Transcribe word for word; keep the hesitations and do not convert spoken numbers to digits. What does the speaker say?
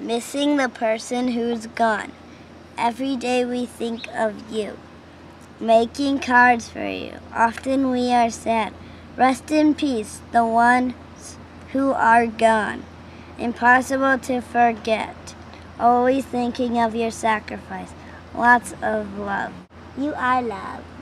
missing the person who's gone. Every day we think of you, making cards for you. Often we are sad. Rest in peace, the ones who are gone. Impossible to forget. Always thinking of your sacrifice. Lots of love. You are love.